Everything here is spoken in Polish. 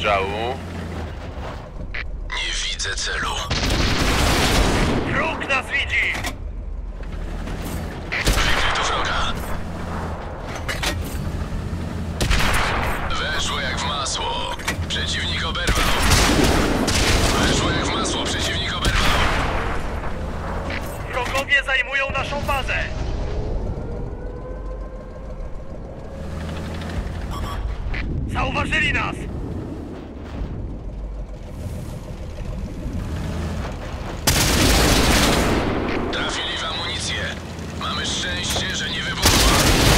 strzału. Nie widzę celu. Wróg nas widzi! Wykryto wroga. Weszło jak w masło. Przeciwnik oberwał. Weszło jak w masło. Przeciwnik oberwał. Wrogowie zajmują naszą bazę! Zauważyli nas! Trafili w amunicję. Mamy szczęście, że nie wybuchła.